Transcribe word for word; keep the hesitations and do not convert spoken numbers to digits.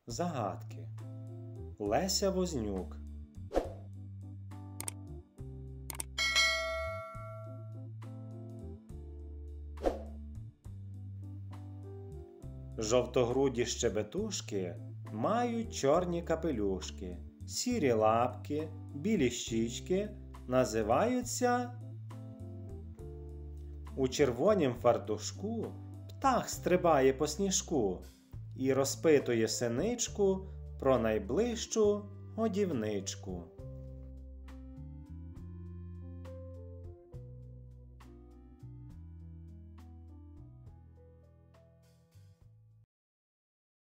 Загадки. Леся Вознюк. Жовтогруді щебетушки мають чорні капелюшки, сірі лапки, білі щічки, називаються. У червонім фартушку птах стрибає по сніжку і розпитує синичку про найближчу годівничку.